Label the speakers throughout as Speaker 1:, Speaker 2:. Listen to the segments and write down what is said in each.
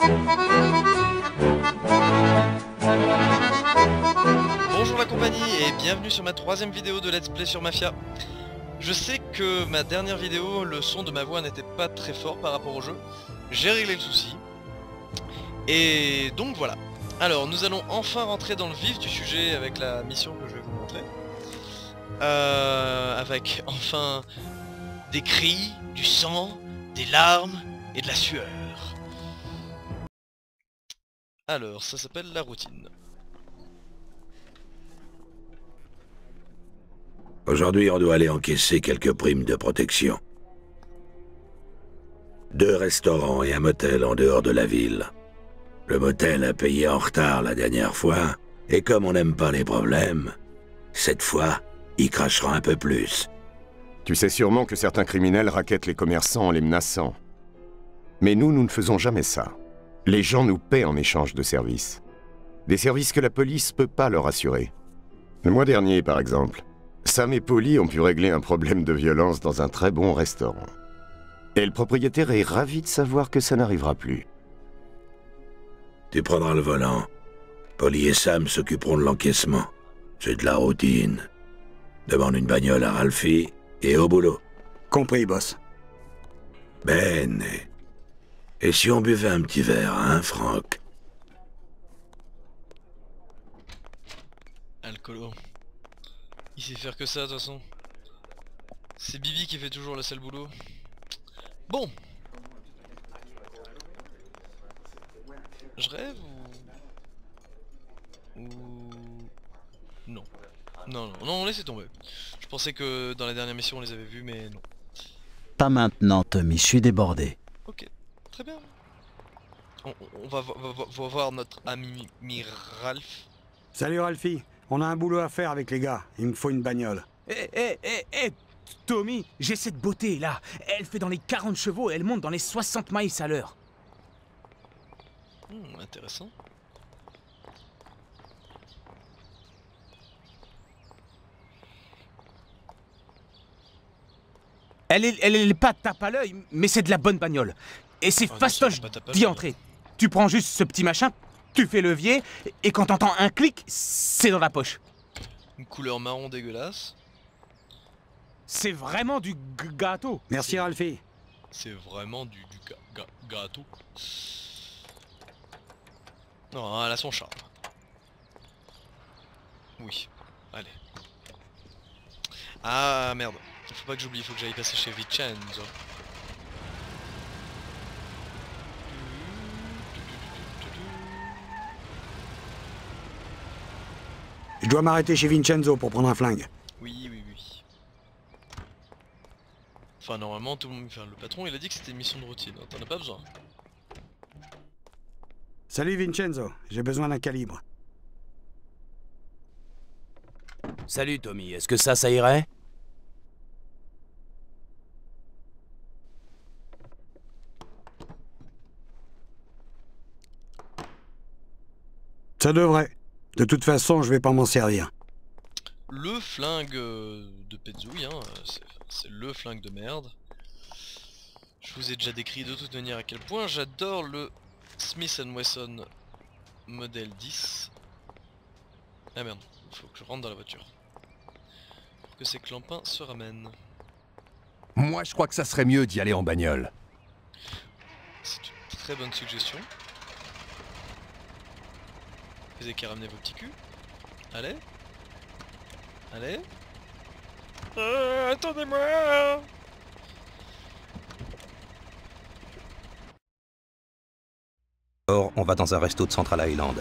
Speaker 1: Bonjour la compagnie et bienvenue sur ma troisième vidéo de Let's Play sur Mafia. Je sais que ma dernière vidéo, le son de ma voix n'était pas très fort par rapport au jeu. J'ai réglé le souci. Et donc voilà. Alors nous allons enfin rentrer dans le vif du sujet avec la mission que je vais vous montrer. Avec enfin des cris, du sang, des larmes et de la sueur. Alors ça s'appelle la routine.
Speaker 2: Aujourd'hui, on doit aller encaisser quelques primes de protection. 2 restaurants et un motel en dehors de la ville. Le motel a payé en retard la dernière fois, et comme on n'aime pas les problèmes, cette fois, il crachera un peu plus.
Speaker 3: Tu sais sûrement que certains criminels rackettent les commerçants en les menaçant. Mais nous ne faisons jamais ça. Les gens nous paient en échange de services. Des services que la police peut pas leur assurer. Le mois dernier, par exemple, Sam et Polly ont pu régler un problème de violence dans un très bon restaurant. Et le propriétaire est ravi de savoir que ça n'arrivera plus.
Speaker 2: Tu prendras le volant. Polly et Sam s'occuperont de l'encaissement. C'est de la routine. Demande une bagnole à Ralphie et au boulot.
Speaker 4: Compris, boss.
Speaker 2: Ben. Et si on buvait un petit verre, hein, Franck?
Speaker 1: Alcoolo. Il sait faire que ça de toute façon. C'est Bibi qui fait toujours le sale boulot. Bon. Je rêve ou... Non. Non, laissez tomber. Je pensais que dans la dernière mission on les avait vus mais non.
Speaker 5: Pas maintenant, Tommy, je suis débordé.
Speaker 1: Ok, très bien. On va voir notre ami Ralph.
Speaker 4: Salut Ralphie, on a un boulot à faire avec les gars, il me faut une bagnole.
Speaker 6: Tommy, j'ai cette beauté là. Elle fait dans les 40 chevaux et elle monte dans les 60 miles à l'heure.
Speaker 1: Intéressant.
Speaker 6: Elle est pas tape à l'œil, mais c'est de la bonne bagnole. Et c'est fastoche d'y entrer. Tu prends juste ce petit machin, tu fais levier, et quand t'entends un clic, c'est dans la poche.
Speaker 1: Une couleur marron dégueulasse.
Speaker 6: C'est vraiment du gâteau.
Speaker 4: Merci Ralphie.
Speaker 1: C'est vraiment du gâteau. Non, elle a son charme. Oui, allez. Ah merde, faut pas que j'oublie, faut que j'aille passer chez Vincenzo.
Speaker 4: Je dois m'arrêter chez Vincenzo pour prendre un flingue.
Speaker 1: Oui. Enfin normalement tout le monde... Enfin, le patron il a dit que c'était une mission de routine, hein, t'en as pas besoin.
Speaker 4: Salut Vincenzo, j'ai besoin d'un calibre.
Speaker 5: Salut, Tommy, est-ce que ça irait?
Speaker 4: Ça devrait. De toute façon, je vais pas m'en servir.
Speaker 1: Le flingue de Petzouille, hein, c'est le flingue de merde. Je vous ai déjà décrit de toute manière à quel point j'adore le Smith & Wesson modèle 10. Ah merde, il faut que je rentre dans la voiture. Pour que ces clampins se ramènent.
Speaker 7: Moi, je crois que ça serait mieux d'y aller en bagnole.
Speaker 1: C'est une très bonne suggestion. Vous avez qu'à ramener vos petits culs. Allez. Allez. Attendez-moi.
Speaker 8: Or, on va dans un resto de Central Island.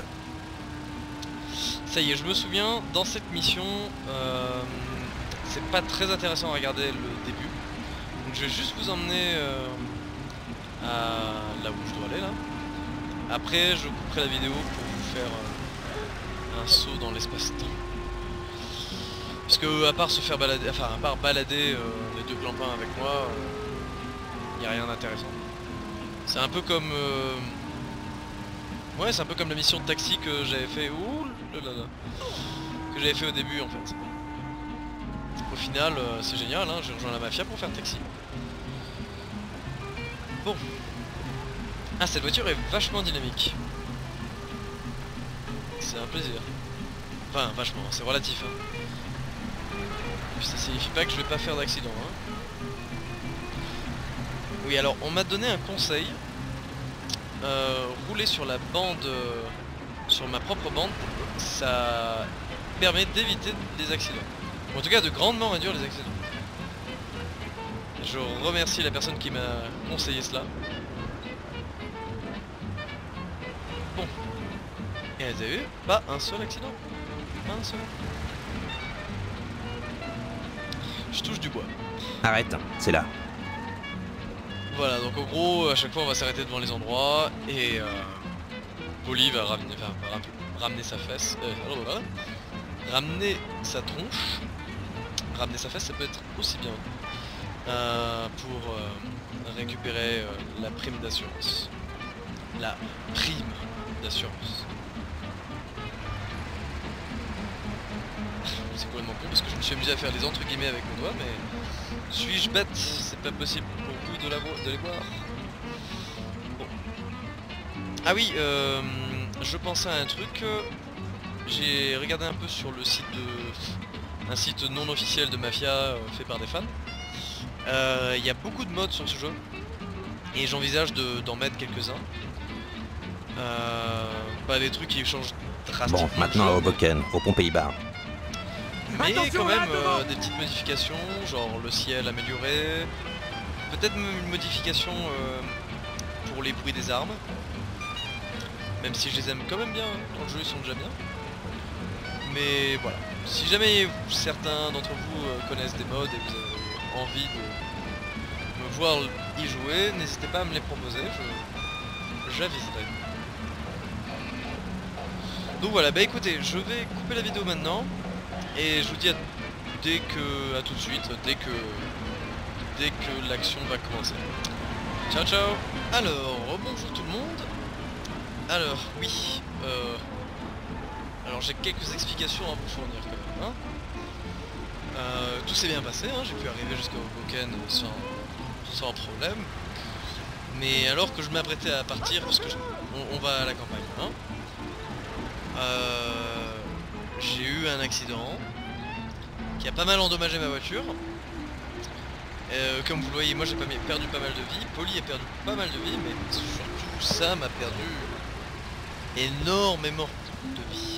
Speaker 1: Ça y est, je me souviens, dans cette mission, c'est pas très intéressant à regarder le début. Donc je vais juste vous emmener à là où je dois aller là. Après, je couperai la vidéo pour vous faire un saut dans l'espace-temps. Parce que à part se faire balader, enfin à part balader les deux clampins avec moi, y a rien d'intéressant. C'est un peu comme ouais, c'est un peu comme la mission de taxi que j'avais fait. Ouh là là. Que j'avais fait au début en fait. Au final, c'est génial, hein, j'ai rejoint la mafia pour faire taxi. Bon. Ah, cette voiture est vachement dynamique. C'est un plaisir. Enfin, vachement, c'est relatif. Hein. Puis ça signifie pas que je vais pas faire d'accident. Hein. Oui, alors on m'a donné un conseil. Rouler sur la bande, sur ma propre bande, ça permet d'éviter des accidents. Ou en tout cas de grandement réduire les accidents. Je remercie la personne qui m'a conseillé cela. Bon. Et vous avez vu, pas un seul accident. Pas un seul. Je touche du bois.
Speaker 8: Arrête, c'est là.
Speaker 1: Voilà, donc en gros, à chaque fois on va s'arrêter devant les endroits et Polly va ramener, ramener sa fesse, ramener sa tronche. Ramener sa fesse, ça peut être aussi bien pour récupérer la prime d'assurance. La prime d'assurance. C'est complètement con parce que je me suis amusé à faire les entre guillemets avec mon doigt, mais suis-je bête? C'est pas possible pour vous de les voir. Bon. Ah oui, je pensais à un truc. J'ai regardé un peu sur le site de... un site non officiel de Mafia fait par des fans. Il y a beaucoup de mods sur ce jeu. Et j'envisage d'en mettre quelques-uns. Pas des trucs qui changent drastiquement.
Speaker 8: Bon, maintenant à Hoboken, au pont Pays-Bas.
Speaker 1: Mais quand même des petites modifications, genre le ciel amélioré. Peut-être une modification pour les bruits des armes. Même si je les aime quand même bien, hein. Dans le jeu ils sont déjà bien. Mais voilà, si jamais certains d'entre vous connaissent des mods et vous avez envie de me voir y jouer, n'hésitez pas à me les proposer, j'aviserai. Donc voilà, bah écoutez, je vais couper la vidéo maintenant. Et je vous dis à tout de suite, dès que l'action va commencer. Ciao ciao. Alors, bonjour tout le monde. Alors, oui, alors j'ai quelques explications à vous fournir quand même. Hein. Tout s'est bien passé, hein. J'ai pu arriver jusqu'à Hoboken sans problème. Mais alors que je m'apprêtais à partir, parce que on va à la campagne, hein. J'ai eu un accident qui a pas mal endommagé ma voiture. Comme vous le voyez, moi j'ai perdu pas mal de vie, Polly a perdu pas mal de vie, mais surtout Sam a perdu énormément de vie.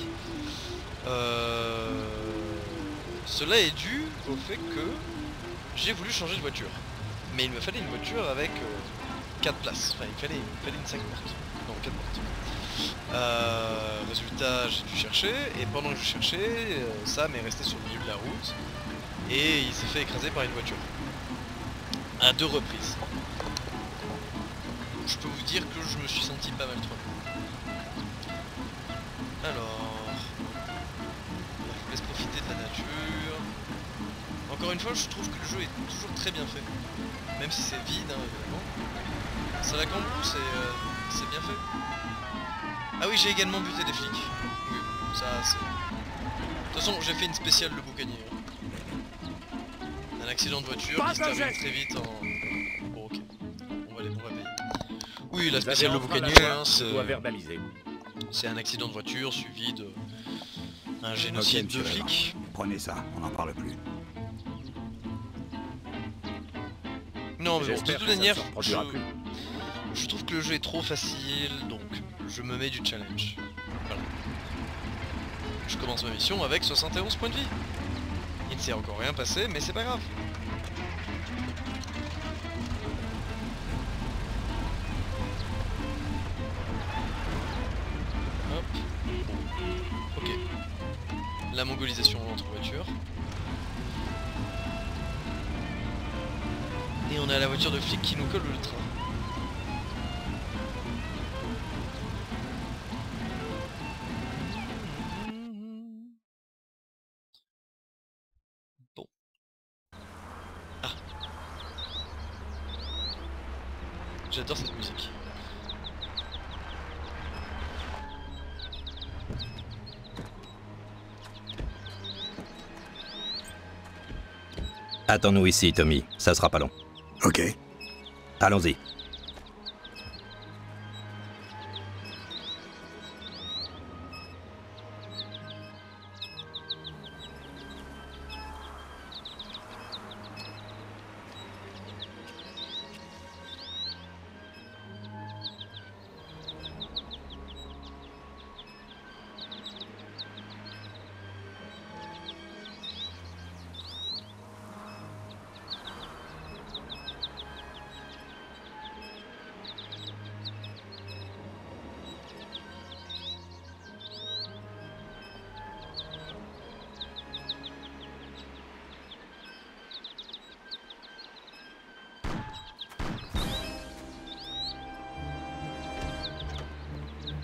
Speaker 1: Cela est dû au fait que j'ai voulu changer de voiture. Mais il me fallait une voiture avec 4 places, enfin il fallait une 5 portes, non 4 portes. Résultat, j'ai dû chercher, et pendant que je cherchais, Sam est resté sur le milieu de la route, et il s'est fait écraser par une voiture. À 2 reprises. Je peux vous dire que je me suis senti pas mal trop. Alors... je vous laisse profiter de la nature. Encore une fois, je trouve que le jeu est toujours très bien fait. Même si c'est vide, hein, évidemment. Ça la cambrousse, c'est bien fait. Ah oui, j'ai également buté des flics. Oui, ça c'est... De toute façon, j'ai fait une spéciale le boucanier. Un accident de voiture qui se termine très vite en... Bon, ok. On va payer. Oui, la spéciale le boucanier, hein, c'est un accident de voiture suivi de... un génocide de flics.
Speaker 4: Prenez ça, on n'en parle plus.
Speaker 1: Non, mais bon, de toute manière, je trouve que le jeu est trop facile, donc je me mets du challenge. Voilà. Je commence ma mission avec 71 points de vie. Il ne s'est encore rien passé, mais c'est pas grave. Hop. Ok. La mongolisation entre voitures. Et on a la voiture de flic qui nous colle le train. Bon. Ah. J'adore cette musique.
Speaker 8: Attends-nous ici, Tommy. Ça sera pas long.
Speaker 4: Ok.
Speaker 8: Allons-y.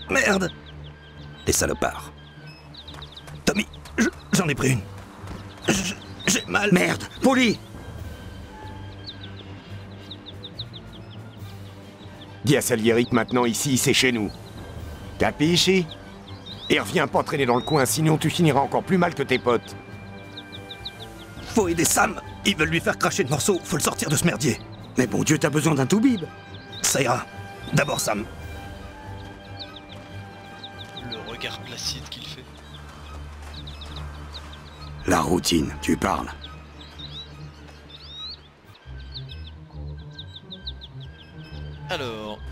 Speaker 8: Merde! Les salopards. Tommy, j'en ai pris une. J'ai mal.
Speaker 4: Merde! Poli!
Speaker 3: Dis à Salieri que maintenant ici, c'est chez nous. Capisci? Et reviens pas traîner dans le coin, sinon tu finiras encore plus mal que tes potes.
Speaker 8: Faut aider Sam. Ils veulent lui faire cracher de morceaux. Faut le sortir de ce merdier.
Speaker 4: Mais bon Dieu, t'as besoin d'un toubib!
Speaker 8: Ça ira. D'abord Sam.
Speaker 1: Le regard placide qu'il fait.
Speaker 4: La routine, tu parles.
Speaker 1: Alors...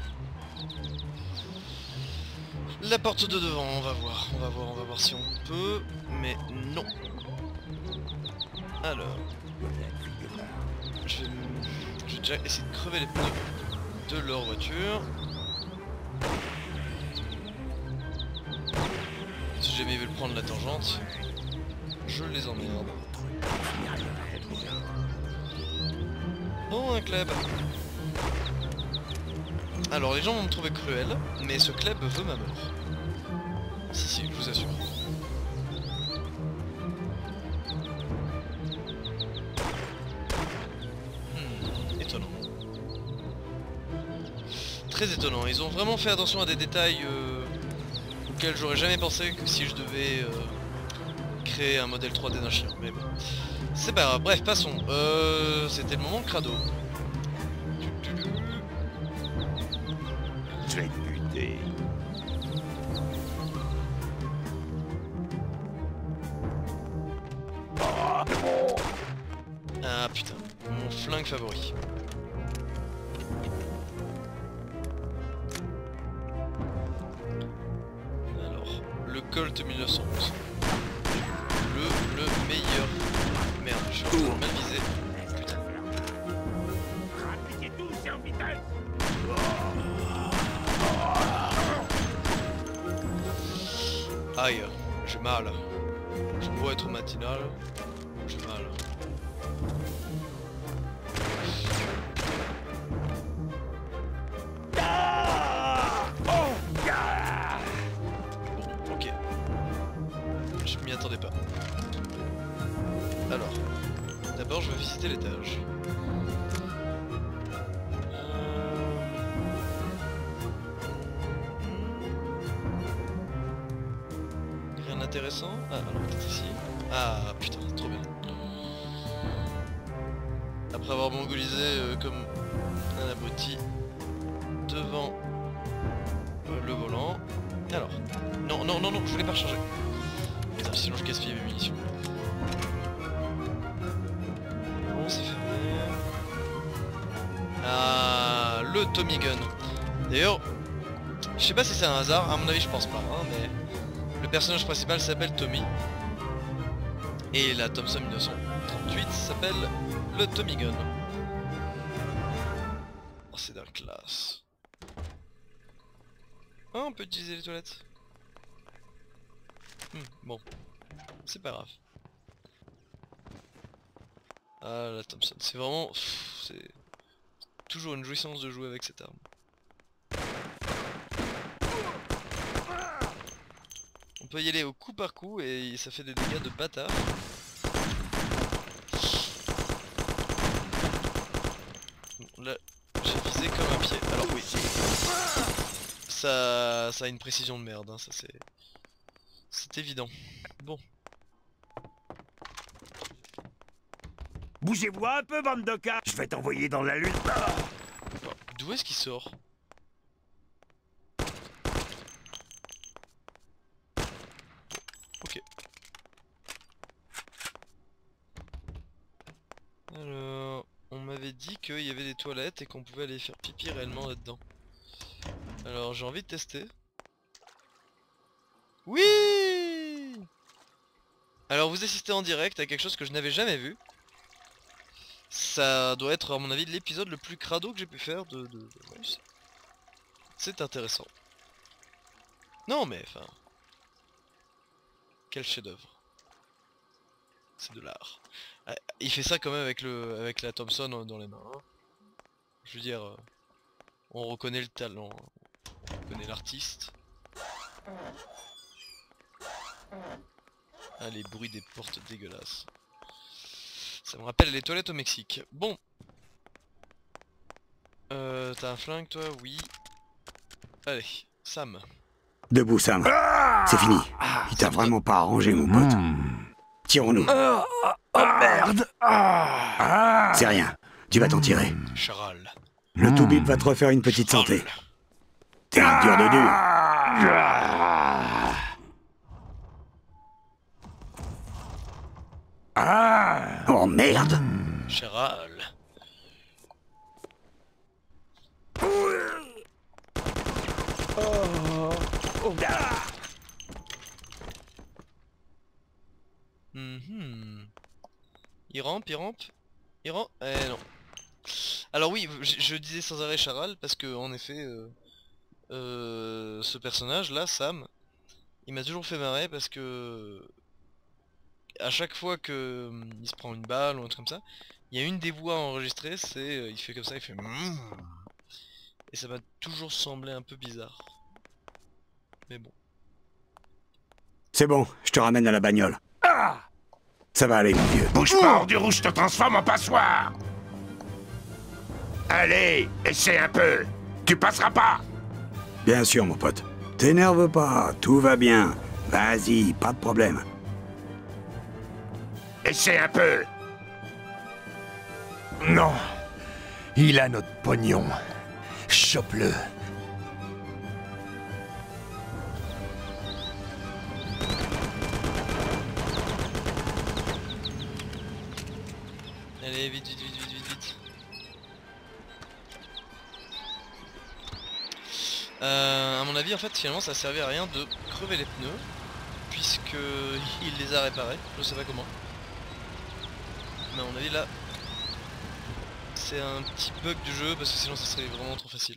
Speaker 1: La porte de devant, on va voir si on peut... Mais non. Alors... Je vais déjà essayer de crever les pneus de leur voiture. Si jamais ils veulent prendre la tangente, je les emmerde. Bon, un club. Alors les gens vont me trouver cruel, mais ce club veut ma mort. Si, je vous assure. Étonnant. Très étonnant, ils ont vraiment fait attention à des détails auxquels j'aurais jamais pensé que si je devais créer un modèle 3D d'un chien, mais bon. C'est pas grave, bref, passons. C'était le moment crado.
Speaker 3: Je vais te buter.
Speaker 1: Ah putain, mon flingue favori. Alors, le Colt 1911. Le meilleur. Merde, je suis mal visé. Putain. Aïe, j'ai mal. Je dois être matinal. J'ai mal. Bon, ok. Je m'y attendais pas. Alors, d'abord je vais visiter l'étage. Rien d'intéressant. Ah, alors peut-être ici. Ah putain, trop bien. Après avoir mongolisé comme un abruti devant le volant. Alors, non, je voulais pas recharger. Putain, sinon je gaspille mes munitions. Bon, c'est fermé. Ah, le Tommy Gun. D'ailleurs, je sais pas si c'est un hasard, à mon avis je pense pas, hein, mais le personnage principal s'appelle Tommy. Et la Thompson 1938 s'appelle le Tommy Gun. Oh, c'est d'un classe. Ah, on peut utiliser les toilettes. Bon, c'est pas grave. Ah, la Thompson, c'est vraiment... C'est toujours une jouissance de jouer avec cette arme. On peut y aller au coup par coup et ça fait des dégâts de bâtard. Bon, là, j'ai visé comme un pied. Alors oui, ça a une précision de merde, hein, ça c'est évident. Bon.
Speaker 4: Bougez-vous un peu, bande de cas. Je vais t'envoyer dans la lune.
Speaker 1: D'où est-ce qu'il sort? Ok. Alors, on m'avait dit qu'il y avait des toilettes et qu'on pouvait aller faire pipi réellement là-dedans. Alors, j'ai envie de tester. Oui! Alors, vous assistez en direct à quelque chose que je n'avais jamais vu. Ça doit être, à mon avis, l'épisode le plus crado que j'ai pu faire de... C'est intéressant. Non, mais, enfin... Quel chef-d'œuvre. C'est de l'art. Il fait ça quand même avec la Thompson dans les mains. Hein. Je veux dire, on reconnaît le talent, on reconnaît l'artiste. Ah, les bruits des portes dégueulasses. Ça me rappelle les toilettes au Mexique. Bon. T'as un flingue toi? Oui. Allez, Sam.
Speaker 4: Debout, Sam. C'est fini. Il t'a vraiment pas arrangé, mon pote. Tirons-nous.
Speaker 8: Merde.
Speaker 4: C'est rien. Tu vas t'en tirer.
Speaker 1: Charal.
Speaker 4: Le Toubib va te refaire une petite santé. T'es un dur de dur. Oh merde.
Speaker 1: Charal. Il rampe, il rampe. Il rampe. Eh non. Alors oui, je disais sans arrêt Charal parce que en effet, ce personnage là, Sam, il m'a toujours fait marrer parce que à chaque fois que il se prend une balle ou un truc comme ça, il y a une des voix enregistrées, c'est il fait comme ça, il fait et ça m'a toujours semblé un peu bizarre. Mais bon.
Speaker 4: C'est bon, je te ramène à la bagnole. Ça va aller, mon vieux.
Speaker 9: Bouge pas, hors du rouge, je te transforme en passoire. Allez, essaie un peu. Tu passeras pas.
Speaker 4: Bien sûr, mon pote. T'énerve pas, tout va bien. Vas-y, pas de problème.
Speaker 9: Essaie un peu.
Speaker 7: Non. Il a notre pognon. Chope-le.
Speaker 1: Allez, vite, vite, vite, vite, vite, vite. À mon avis, en fait, finalement, ça servait à rien de crever les pneus, puisque il les a réparés. Je sais pas comment. Mais à mon avis, là, c'est un petit bug du jeu, parce que sinon, ça serait vraiment trop facile.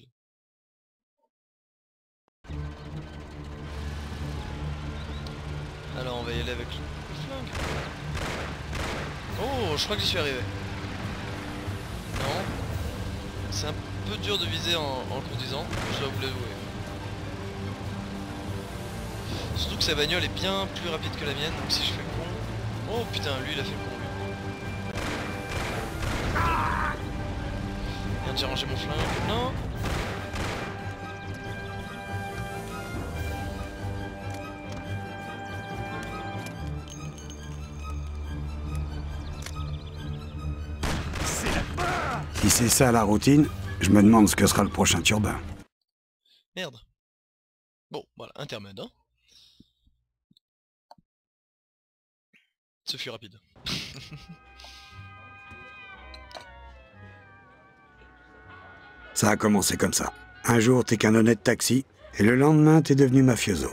Speaker 1: Alors, on va y aller avec le flingue. Oh, je crois que j'y suis arrivé. Non. C'est un peu dur de viser en conduisant, je dois vous l'avouer. Surtout que sa bagnole est bien plus rapide que la mienne, donc si je fais le con... Oh putain, lui il a fait le con lui. Merde, j'ai rangé mon flingue. Non.
Speaker 4: Si c'est ça la routine, je me demande ce que sera le prochain turbin.
Speaker 1: Merde. Bon, voilà, intermède, hein. Ce fut rapide.
Speaker 4: Ça a commencé comme ça. Un jour, t'es qu'un honnête taxi, et le lendemain, t'es devenu mafioso.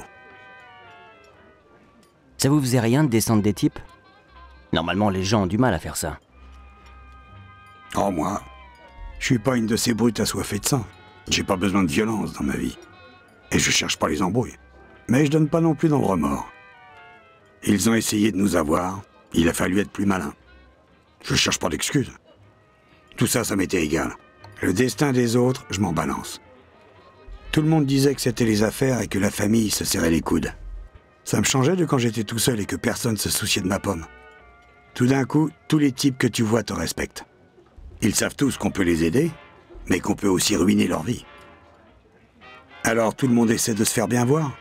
Speaker 10: Ça vous faisait rien de descendre des types? Normalement, les gens ont du mal à faire ça.
Speaker 4: Oh, moi, je suis pas une de ces brutes assoiffées de sang. J'ai pas besoin de violence dans ma vie. Et je cherche pas les embrouilles. Mais je donne pas non plus dans le remords. Ils ont essayé de nous avoir, il a fallu être plus malin. Je cherche pas d'excuses. Tout ça, ça m'était égal. Le destin des autres, je m'en balance. Tout le monde disait que c'était les affaires et que la famille se serrait les coudes. Ça me changeait de quand j'étais tout seul et que personne se souciait de ma pomme. Tout d'un coup, tous les types que tu vois te respectent. Ils savent tous qu'on peut les aider, mais qu'on peut aussi ruiner leur vie. Alors tout le monde essaie de se faire bien voir.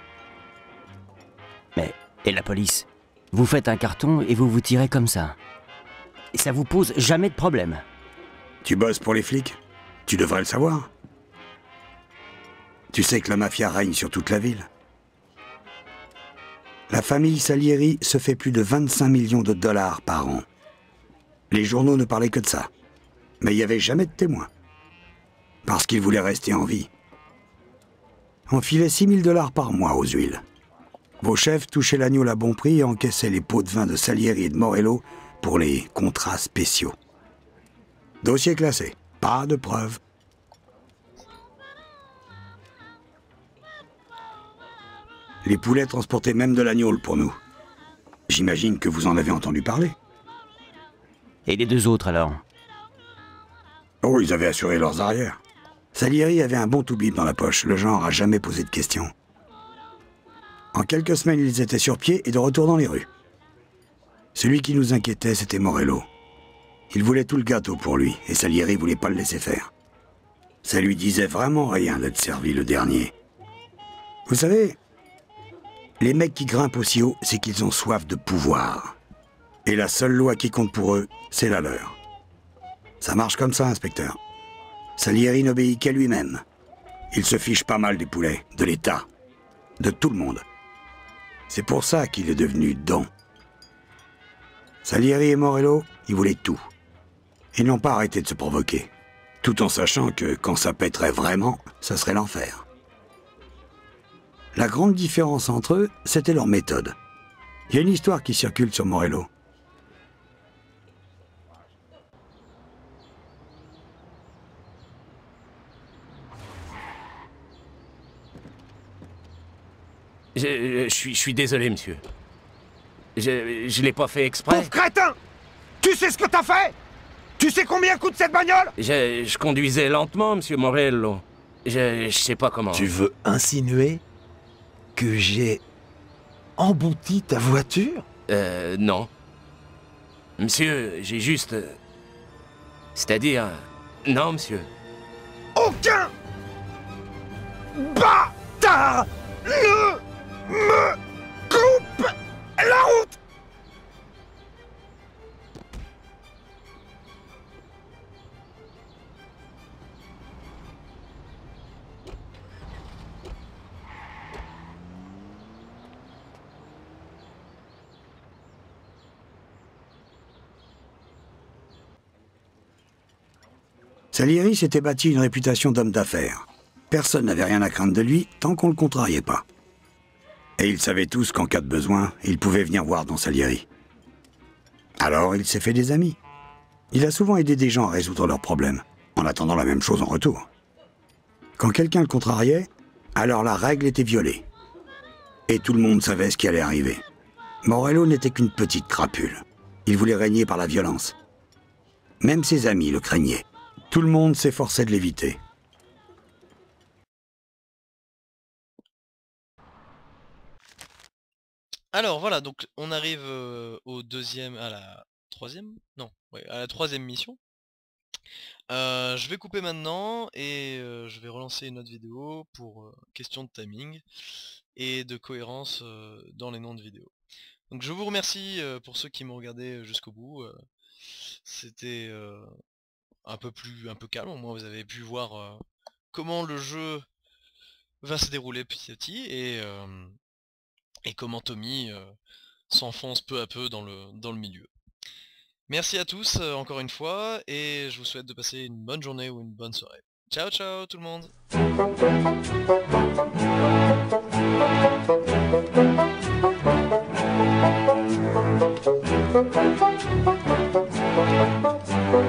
Speaker 10: Mais, et la police? Vous faites un carton et vous vous tirez comme ça. Et ça vous pose jamais de problème.
Speaker 4: Tu bosses pour les flics? Tu devrais le savoir. Tu sais que la mafia règne sur toute la ville. La famille Salieri se fait plus de 25 millions de dollars par an. Les journaux ne parlaient que de ça. Mais il n'y avait jamais de témoins. Parce qu'ils voulaient rester en vie. On filait 6 000 dollars par mois aux huiles. Vos chefs touchaient l'agneau à bon prix et encaissaient les pots de vin de Salieri et de Morello pour les contrats spéciaux. Dossier classé. Pas de preuves. Les poulets transportaient même de l'agneau pour nous. J'imagine que vous en avez entendu parler.
Speaker 10: Et les deux autres alors?
Speaker 4: Oh, ils avaient assuré leurs arrières. Salieri avait un bon toubib dans la poche, le genre à jamais poser de questions. En quelques semaines, ils étaient sur pied et de retour dans les rues. Celui qui nous inquiétait, c'était Morello. Il voulait tout le gâteau pour lui, et Salieri voulait pas le laisser faire. Ça lui disait vraiment rien d'être servi le dernier. Vous savez, les mecs qui grimpent aussi haut, c'est qu'ils ont soif de pouvoir. Et la seule loi qui compte pour eux, c'est la leur. Ça marche comme ça, inspecteur. Salieri n'obéit qu'à lui-même. Il se fiche pas mal des poulets, de l'État, de tout le monde. C'est pour ça qu'il est devenu Don. Salieri et Morello, ils voulaient tout. Ils n'ont pas arrêté de se provoquer. Tout en sachant que quand ça pèterait vraiment, ça serait l'enfer. La grande différence entre eux, c'était leur méthode. Il y a une histoire qui circule sur Morello.
Speaker 11: Je suis désolé, monsieur. Je l'ai pas fait exprès.
Speaker 9: Pauvre crétin! Tu sais ce que t'as fait? Tu sais combien coûte cette bagnole?
Speaker 11: Je conduisais lentement, monsieur Morello. Je sais pas comment.
Speaker 12: Tu veux insinuer que j'ai embouti ta voiture?
Speaker 11: Non. Monsieur, j'ai juste... C'est-à-dire... Non, monsieur.
Speaker 9: Aucun bâtard ne me coupe la route!
Speaker 4: Salieri s'était bâti une réputation d'homme d'affaires. Personne n'avait rien à craindre de lui tant qu'on ne le contrariait pas. Et ils savaient tous qu'en cas de besoin, ils pouvaient venir voir Don Salieri. Alors il s'est fait des amis. Il a souvent aidé des gens à résoudre leurs problèmes, en attendant la même chose en retour. Quand quelqu'un le contrariait, alors la règle était violée. Et tout le monde savait ce qui allait arriver. Morello n'était qu'une petite crapule. Il voulait régner par la violence. Même ses amis le craignaient. Tout le monde s'efforçait de l'éviter.
Speaker 1: Alors voilà, donc on arrive au deuxième, à la troisième? Non, ouais, à la troisième mission. Je vais couper maintenant et je vais relancer une autre vidéo pour question de timing et de cohérence dans les noms de vidéos. Donc je vous remercie pour ceux qui m'ont regardé jusqu'au bout. C'était un peu calme, au moins vous avez pu voir comment le jeu va se dérouler petit à petit et comment Tommy s'enfonce peu à peu dans le milieu. Merci à tous encore une fois et je vous souhaite de passer une bonne journée ou une bonne soirée. Ciao ciao tout le monde.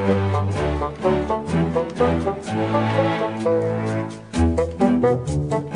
Speaker 13: Thank you.